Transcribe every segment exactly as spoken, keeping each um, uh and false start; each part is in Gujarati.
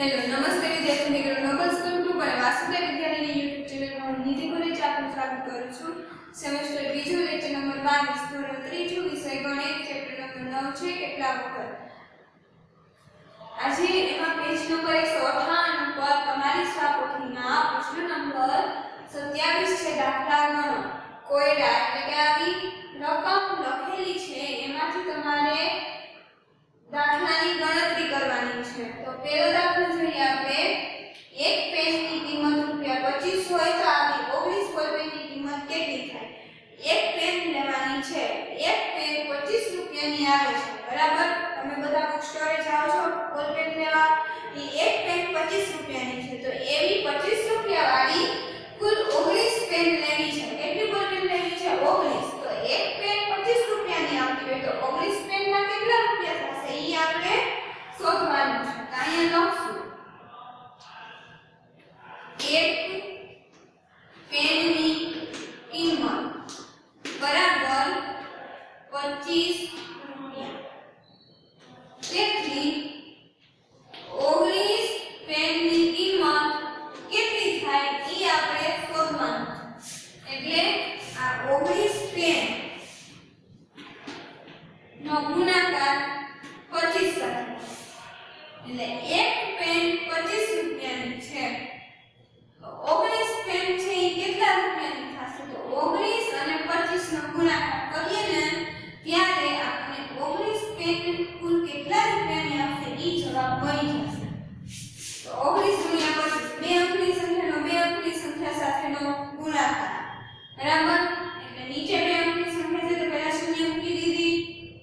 हेलो नमस्ते विद्यार्थी मित्रों नोबल स्कूल ग्रुप और वासुदेव विद्यालयની YouTube ચેનલ માં હું નિધિ કોલેજ આપનું સ્વાગત કરું છું। સેમેસ્ટર બીજો લેક્ચર નંબર બાવીસ ધોરણ ત્રીજું વિષય ગણિત ચેપ્ટર નંબર નવ છે કેટલા વખત। આજે એમાં પેજ નંબર એકસો અઠ્ઠાણું પર તમારી સ્વાપોથીમાં પ્રશ્ન નંબર સત્યાવીસ છે દાખલા ગણો। કોયડા એટલે કે આવી રકમ લખેલી છે એમાંથી તમારે દાખલાની ગણતરી કરવાની છે। તો પહેલો દાખલો જોઈએ આપણે। એક પેનની કિંમત રૂપિયા પચીસ હોય તો આવી ઓગણીસ બોલપેનની કિંમત કેટલી થાય। એક પેન લેવાની છે, એક પેન પચીસ રૂપિયાની આવે છે બરાબર। તમે બધા બુક સ્ટોરે જાઓ છો બોલપેન લેવા, એ એક પેન પચીસ રૂપિયાની છે તો એવી પચીસ રૂપિયા વાળી કુલ ઓગણીસ પેન લેવી છે। કેટલી બોલપેન લેવી છે? ઓગણીસ। તો એક પેન પચીસ રૂપિયાની આવતી હોય તો ઓગણીસ પેનના કેટલા રૂપિયા થશે એ આપણે શોધવાનું છે। તો અહીંયા લખશું એક પેનની કિંમત બરાબર પચીસ રૂપિયા। તેથી ઓગણીસ પેનની કિંમત કેટલી થાય એ આપણે શોધવાનું છે। એટલે આ ઓગણીસ પેન નો ગુણાકાર પચીસ સાથે, એટલે એક પેન પચીસ રૂપિયાની છે તો ઓગણીસ પેન છે એ કેટલા રૂપિયાની થશે? તો ઓગણીસ અને પચીસ નો ગુણાકાર કરીએ ને ત્યારે આપણે ઓગણીસ પેન કુલ કેટલા રૂપિયાની આવશે એ જવાબ મળી જશે। તો ઓગણીસ ગુણ્યા પચીસ બે અંકની સંખ્યાનો બે અંકની સંખ્યા સાથેનો ગુણાકાર બરાબર। એટલે નીચે બે અંકની સંખ્યા છે તો પહેલા શૂન્ય મૂકી દીધી।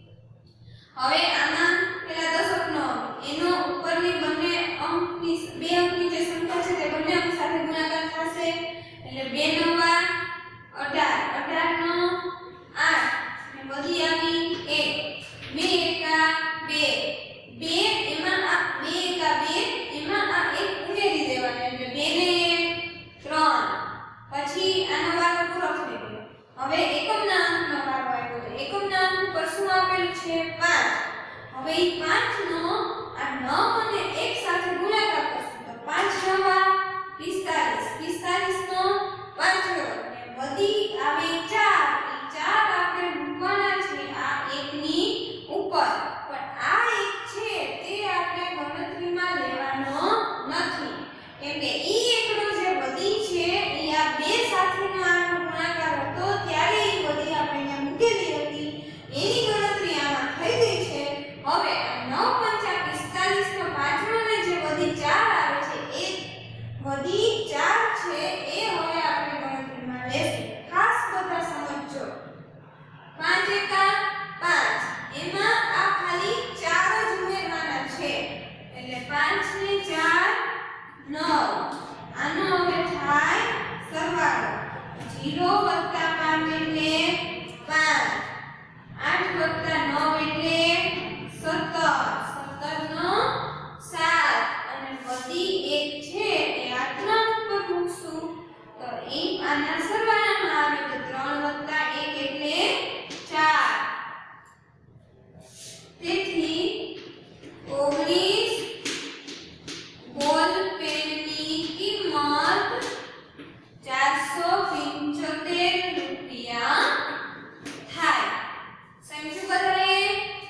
હવે આમાં પેલા દશકનો એનો ઉપરની બંને અંકની બે અંકની જે સંખ્યા છે તે બંને અંક સાથે ગુણાકાર થશે એટલે બે નવા અઢાર, અઢાર નો આઠ અને બધી આવી એક, બે એકા બે, બે એમાં આ બે એકા બે એમાં આ એક ઉમેરી દેવાનો એટલે બે ને એક ત્રણ, પછી આનો વારો પૂરો થઈ ગયો। હવે એકમના અંકનો વારો આવ્યો તો એકમના અંક પર શું આપેલું છે? પાંચ। હવે એ પાંચ નો આ નવ અને એક સાથે ગુણાકાર કરશું તો પાંચ નવા પિસ્તાલીસ, પિસ્તાલીસ નો પાંચડો અને બધી આવે ચાર, એ ચાર આપણે મૂકવાના છે આ એકની ઉપર, પણ આ એક છે તે આપણે ગણતરીમાં લેવાનો નથી કેમ કે ઈ એકડો જે બધી છે એ આ બે સાથેનો આનો ગુણાકાર હતો ત્યારે એ બધી આપણે અહીંયા મૂકેલી હતી એની ગણતરી આમાં થઈ ગઈ છે। હવે નવ પંચા પિસ્તાલીસ નો પાંચડો ને જે બધી ચાર આવે છે એ બધી ચાર છે એ હવે આપણે ગણતરીમાં લેશું। ખાસ બધા સમજો પાંચ એકા પાંચ એમાં આ ખાલી ચાર જ ઉમેરવાના છે એટલે પાંચ ને ચાર નવ, આનો હવે થાય સરવાળો ઝીરો વત્તા પાંચ એટલે પાંચ, આઠ વત્તા નવ એટલે સત્તર, સત્તર નો સાત અને બધી એક છે એ આ ત્રણ ઉપર મૂકશું તો એ આના સરવાળામાં આવે તો ત્રણ વત્તા એક એટલે ચાર। તેથી ઓગણીસ બોલ પેનની કિંમત ચારસો પંચોતેર રૂપિયા થાય। સમજ્યું બધાએ?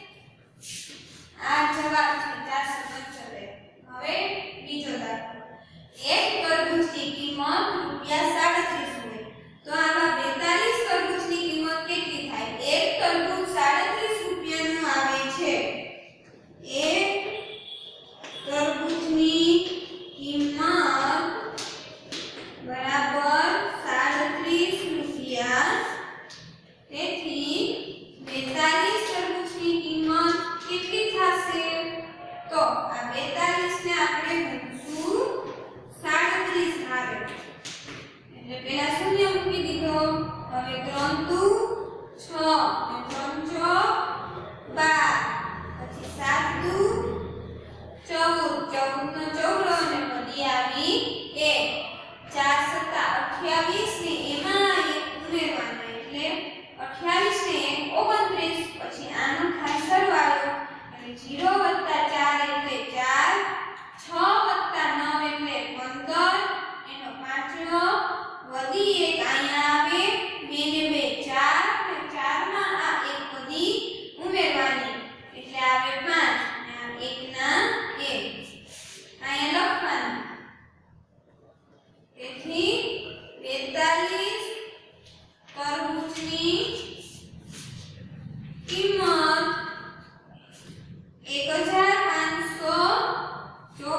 આ જવાબ છે ચારસો પંચોતેર। હવે બીજો દાખલો। એક તરબૂચની કિંમત રૂપિયા સાડત્રીસ હોય તો આમાં બેતાલીસ તરબૂચની કિંમત કેટલી થાય? એક તરબૂચ સાડત્રીસ રૂપિયાનું આવે છે। એક તરબૂચની કિંમત બરાબર સાડત્રીસ રૂપિયા। તેથી બેતાલીસ તરબૂચની કિંમત કેટલી થશે? તો આ બેતાલીસ ને આપણે મૂકશું સાડત્રીસ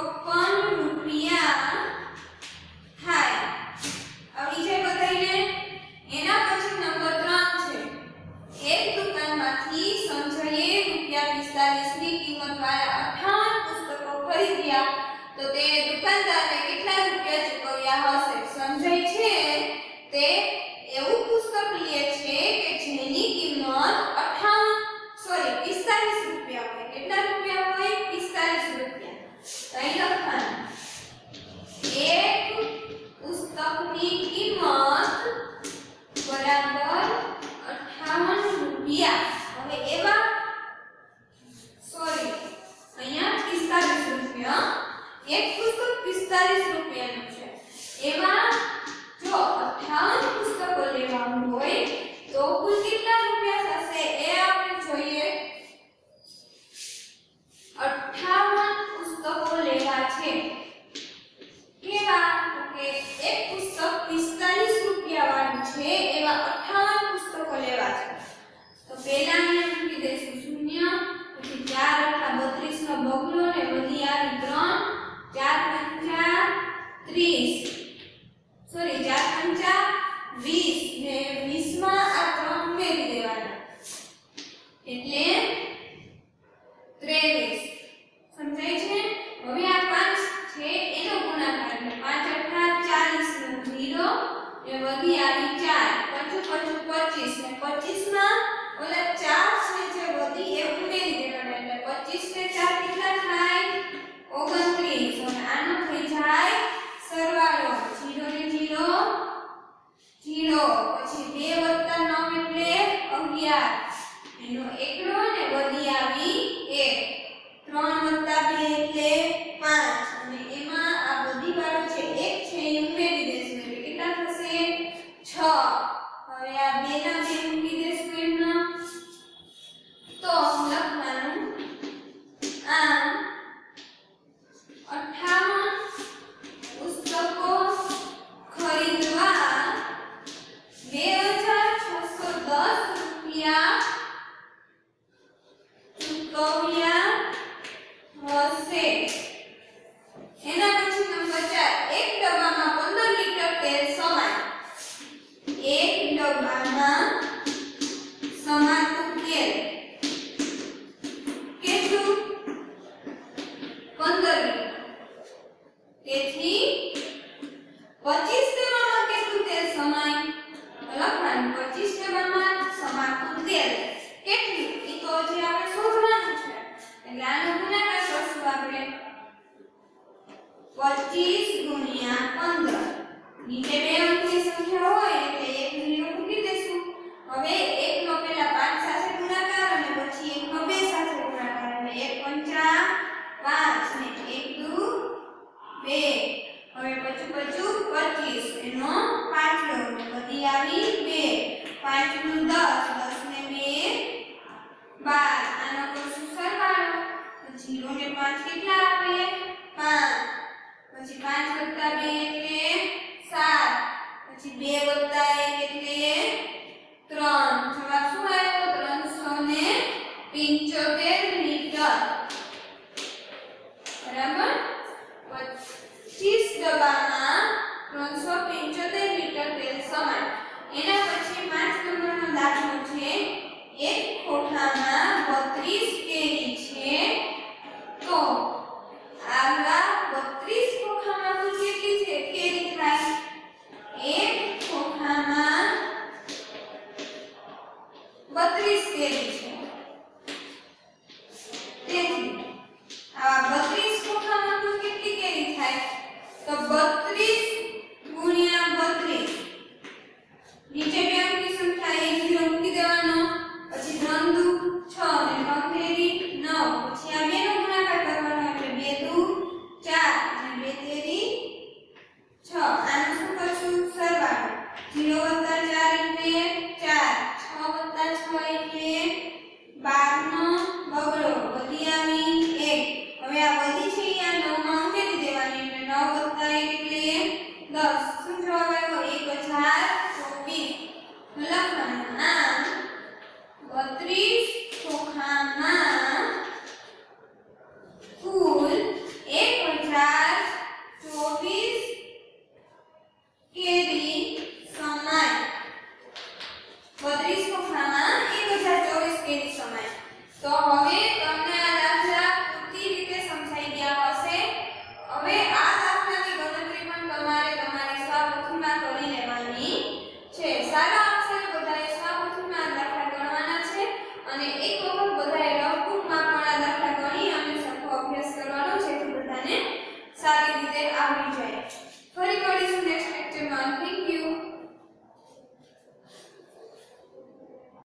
ચોપન રૂપિયા થાય. આવડી જાય બધાને? એના પછી નંબર ત્રણ છે. એક દુકાનમાંથી સંજયે રૂપિયા પિસ્તાલીસ ની કિંમતવાળા અઠ્ઠાવન પુસ્તકો ખરીદ્યા તો તે દુકાનદારને કેટલા રૂપિયા ચૂકવ્યા હશે? સંજય છે તે એવું પુસ્તક લે છે કે જેની કિંમત અઠ્ઠાવન સોરી પિસ્તાલીસ રૂપિયા હોય. કેટલા રૂપિયા હોય? પિસ્તાલીસ રૂપિયા. અહીં લખવાનું એક પુસ્તકની કિંમત બરાબર અઠ્ઠાવન રૂપિયા. હવે એવા સોરી અહીંયા પિસ્તાલીસ રૂપિયા. એક પુસ્તક પિસ્તાલીસ રૂપિયાનું છે. એવા જો અઠ્ઠાવન પુસ્તકો લેવાનું હોય તો કુલ કેટલા રૂપિયા થશે એ આપણે જોઈએ. અઠ્ઠાવન પુસ્તકો લેવા છે. કેવા? તો કે એક પુસ્તક પિસ્તાલીસ રૂપિયા વાળું છે એવા અઠ્ઠાવન પુસ્તકો લેવા છે. તો પહેલા અહીંયા મૂકી દઈશું શૂન્ય, પછી ચાર અઠા બત્રીસ નો બગલો ને વધી આવી ત્રણ, ચાર પંચા ત્રીસ સોરી ચાર પંચા વીસ ને વીસ માં આ ત્રણ ઉમેરી દેવાના એટલે ત્રેવીસ. સમજાય છે? હવે આ પાંચ છે એનો ગુણાકાર એટલે પાંચ અઠા ચાલીસ નો ઝીરો ને વધી આવી ચાર, પચું પચું પચીસ ને પચીસ માં ઓલા ચાર છે જે વધી એ ઉમેરી દેવાના એટલે પચીસ ને ચાર કેટલા થાય? ઓગણત્રીસ. અને આનો થઈ જાય સરવાળો ઝીરો ને ઝીરો ઝીરો, પછી બે વત્તા નવ એટલે અગિયાર, એનો એકડો ને વધી આવી એક, ત્રણ વત્તા બે એટલે પાંચ અને એમાં આ બધી વાળો છે એક છે એ ઉમેરી દેશું એટલે કેટલા થશે? છ. હવે આ બે ના બે મૂકી દેશું એમના તો લખવાનું આમ અઠ્ઠાવન પુસ્તકો ખરીદવા બે હજાર છસો દસ રૂપિયા ચૂકવ્યા હશે. એના પછી નંબર ચાર. એક ડબ્બામાં પંદર લીટર તેલ સમાય. એક ડબ્બામાં સમાતું તેલ કેટલું? પંદર લીટર. તેથી પચીસ ડબ્બામાં કેટલું તેલ સમાય? લખવાનું પચીસ ડબ્બામાં સમાતું તેલ કેટલું? એ તો જે આપણે શોધવાનું છે એટલે આનો ગુણાકાર કરશું આપણે પચીસ ગુણ્યા પંદર. નીચે બે અંકની સંખ્યા હોય એટલે એક ઝીરો મૂકી દેશું. હવે એક નો પહેલા પાંચ સાથે ગુણાકાર અને પછી એક નો બે સાથે ગુણાકાર એટલે એક પંચા પાંચ ને એક દુ બે. હવે પચું પચું પચીસ એનો પાંચડો ને વધી આવી બે, પાંચ દુ દસ, દસ ને બે બાર. આનો કરશું સરવાળો ઝીરો ને પાંચ કેટલા આવે? પાંચ. પછી પાંચ